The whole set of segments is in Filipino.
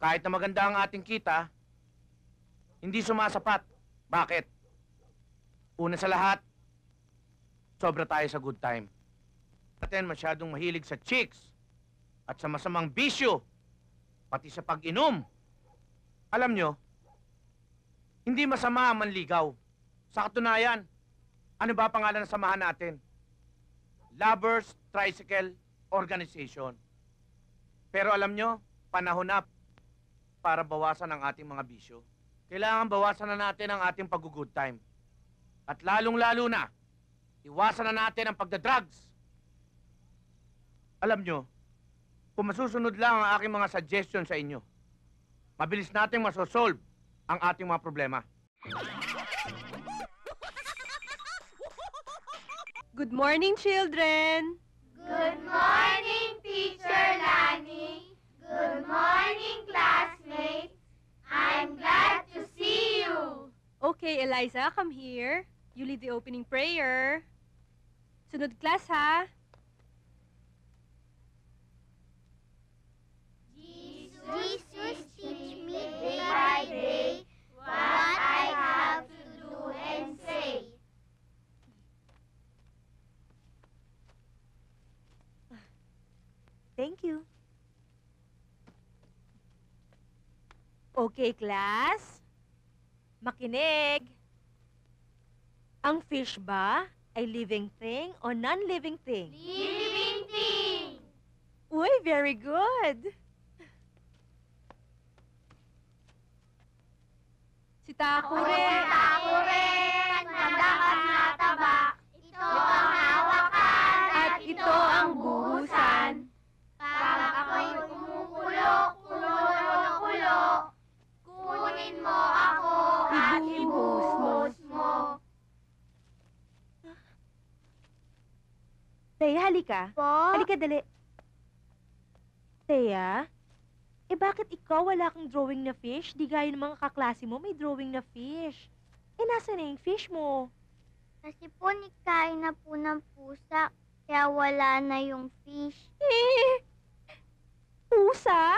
Kahit na maganda ang ating kita, hindi sumasapat. Bakit? Una sa lahat, sobra tayo sa good time. Atin masyadong mahilig sa chicks at sa masamang bisyo, pati sa pag-inom. Alam nyo, hindi masama ang manligaw. Sa katunayan, ano ba pangalan ng samahan natin? Lovers Tricycle Organization. Pero alam nyo, panahon na para bawasan ang ating mga bisyo. Kailangan bawasan na natin ang ating pag-good time. At lalong-lalo na, iwasan na natin ang pagdadrugs. Alam nyo, kung masusunod lang ang aking mga suggestion sa inyo, mabilis nating masosolve ang ating mga problema. Good morning, children! Good morning, Teacher Lani. Good morning, classmates. I'm glad to see you. Okay, Eliza, come here. You lead the opening prayer. Sunod class, ha? Jesus, teach me day by day what I have to do and say. Thank you. Okay, class. Makinig. Ang fish ba ay living thing o non-living thing? Living thing. Uy, very good. Si Taku Ako rin. ako rin, malakas na taba. Ito ang hawakan at ito ang buhusan. Pag ako'y kumukulo, kulo, kunin mo ako at ibuhos mo. Teya, halika. Po? Halika, dali. Teya, bakit ikaw wala kang drawing na fish? Di gaya ng mga kaklase mo, may drawing na fish. Nasaan na yung fish mo? Kasi po nikain na po ng pusa, kaya wala na yung fish. Pusa?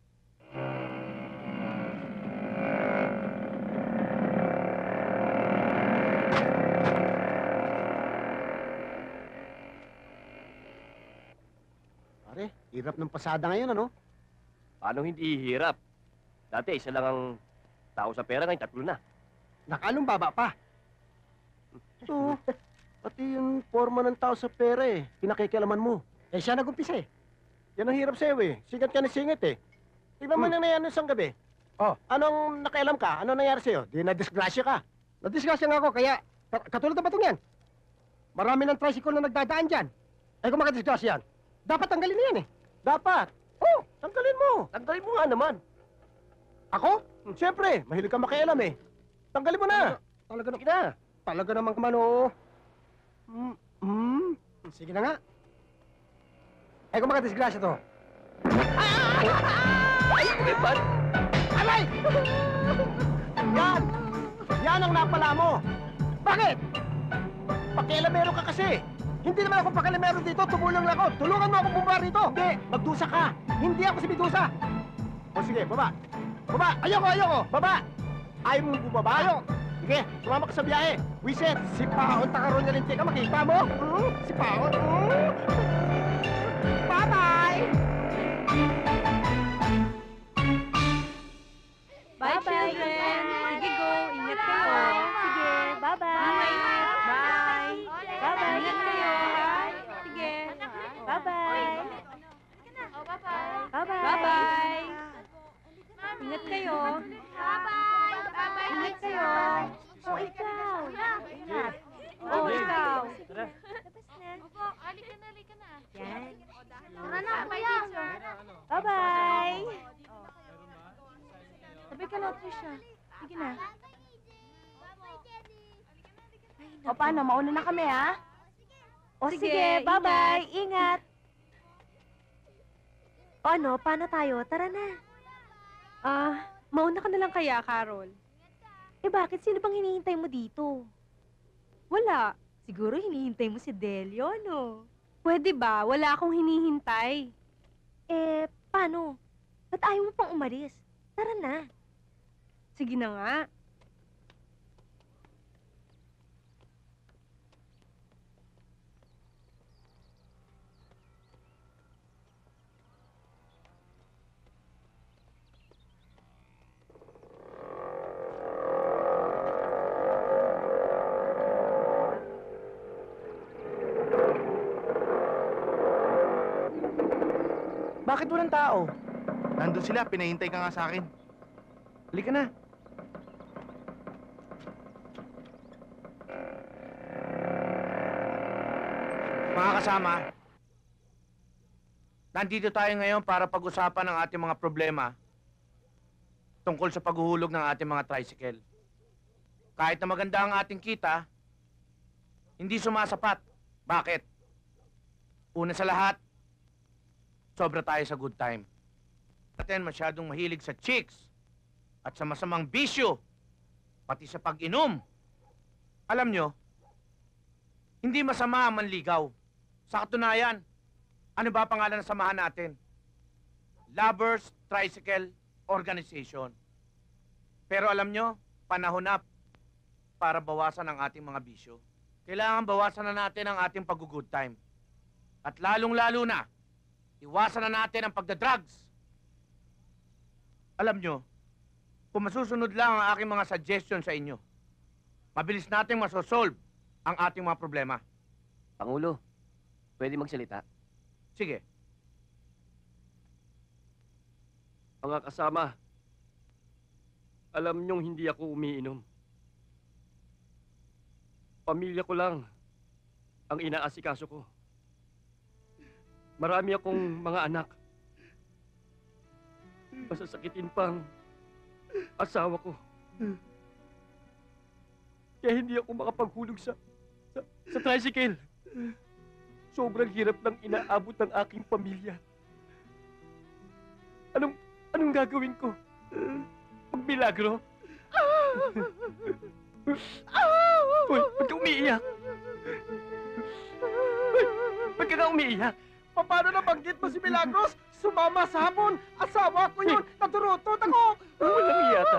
Pare, hirap ng pasada ngayon, ano? Paano hindi hirap? Dati, isa lang ang tao sa pera, ngayon 3 na. Nakalong baba pa. Ito, pati yung forma ng tao sa pera eh. Pinakikialaman mo. Eh, siya nag-umpisa eh. Yan ang hirap sa'yo eh. Singat ka na singit eh. Tignan mo na nangyari isang gabi. Oh, anong nakialam ka? Anong nangyari sa'yo? Di na-disgrasya ka. Na-disgrasya nga ako, kaya katulad ng batong yan. Marami ng tricycle na nagdadaan dyan. Eh, kung makadisgrasya yan, dapat tanggalin na yan eh. Dapat. Oh, tanggalin mo. Tanggalin mo nga naman. Ako? Siyempre, mahilig ka makialam eh. Tanggalin mo na. Talaga na kita. Talaga naman kamano. Sige na nga. Eh, kung makadisgrasya to. Ay, kumipan! Alay! Yan! Yan ang napala mo. Bakit? Pakialamero ka kasi. Hindi naman ako pakialamero dito. Tumulong lang ako. Tulungan mo akong bumaba rito. Hindi, magdusa ka. Hindi ako si Medusa. O sige, baba. Baba! Ayoko! Baba! Ayaw mo bumaba? Ayaw! Sige, sumama ka sa biyahe. Wiset, si Paon Takaron niya rin ka. Makita mo? Si Paon. Bye-bye! Bye, children. Sige, go. Ingat kayo. Sige, bye-bye. Bye. Bye-bye. Ingat kayo, ha? Sige. Bye-bye. Bye-bye. Bye-bye. Ingat kayo. Bye-bye. Ingat kayo. Oh, ikaw. Ingat. Oh, ikaw. Tara. Halika na. Yan. Tara na, teacher. Bye-bye. Sabi ka na, Trisha. Sige na. O, paano? Mauna na kami, ha? O, Sige, sige. Bye-bye. Ingat. O, ano? Paano tayo? Tara na. Mauna ka na lang kaya, Carol. Bakit? Sino bang hinihintay mo dito? Wala. Siguro hinihintay mo si Delio, no? Pwede ba? Wala akong hinihintay. Paano? Ba't ayaw mo pang umalis? Tara na. Sige na nga. Bakit walang tao? Nandun sila, pinahintay ka nga sa akin. Halika na. Mga kasama, nandito tayo ngayon para pag-usapan ang ating mga problema tungkol sa paghuhulog ng ating mga tricycle. Kahit na maganda ang ating kita, hindi sumasapat. Bakit? Una sa lahat, sobra tayo sa good time. Atin masyadong mahilig sa chicks at sa masamang bisyo, pati sa pag-inom. Alam nyo, hindi masama ang manligaw. Sa katunayan, ano ba pangalan ng samahan natin? Lovers Tricycle Organization. Pero alam nyo, panahon na para bawasan ang ating mga bisyo. Kailangan bawasan na natin ang ating pag-good time. At lalong-lalo na, iwasan na natin ang pagdadrugs. Alam nyo, kung masusunod lang ang aking mga suggestion sa inyo, mabilis nating masosolve ang ating mga problema. Pangulo, pwede magsalita? Sige. Mga kasama, alam niyong hindi ako umiinom. Pamilya ko lang ang inaasikaso ko. Marami akong mga anak. Masasakitin pang asawa ko. Kaya hindi ako makapaghulog sa tricycle. Sobrang hirap ng inaabot ng aking pamilya. Anong gagawin ko? Magmilagro? Uy, ba't ka umiiyak? Ba't ka umiiyak? Paano nabanggit mo si Milagros? Sumama sa hapon! Asawa ko yun! Naturutot ako! Walang iyata.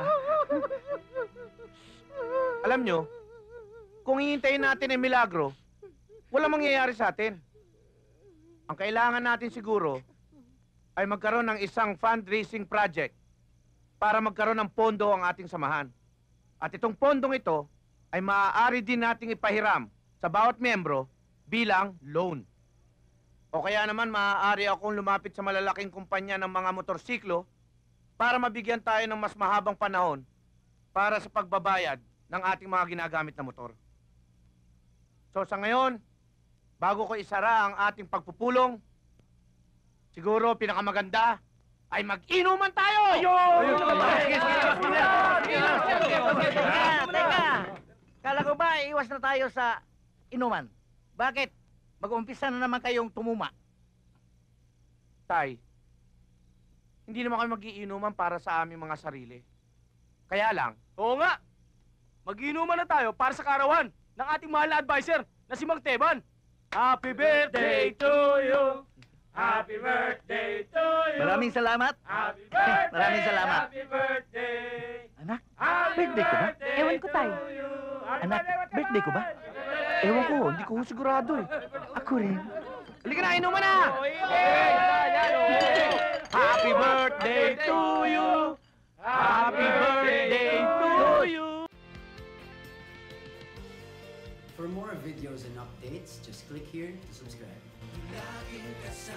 Alam nyo, kung hihintayin natin ang milagro, walang mangyayari sa atin. Ang kailangan natin siguro ay magkaroon ng isang fundraising project para magkaroon ng pondo ang ating samahan. At itong pondong ito ay maaari din nating ipahiram sa bawat membro bilang loan. O kaya naman maaari akong lumapit sa malalaking kumpanya ng mga motorsiklo para mabigyan tayo ng mas mahabang panahon para sa pagbabayad ng ating mga ginagamit na motor. So sa ngayon, bago ko isara ang ating pagpupulong, siguro pinakamaganda ay mag-inuman tayo! Teka! Kala ko ba iwas na tayo sa inuman? Bakit? Mag-umpisa na naman kayong tumuma. Tay, hindi naman kami mag-iinuman para sa aming mga sarili. Kaya lang, Oo nga! Mag-inuman na tayo para sa karawan ng ating mahal na advisor na si Mang Teban. Happy birthday to you! Happy birthday to you! Maraming salamat. Happy Maraming salamat. Happy birthday! Anak, Happy birthday ko ba? Ewan ko, Tay. Anak, birthday ko ba? ewan ko, hindi ko sigurado eh. Ako rin. Halika na, inuman na! Happy birthday to you! Happy birthday to you! For more videos and updates, just click here to subscribe.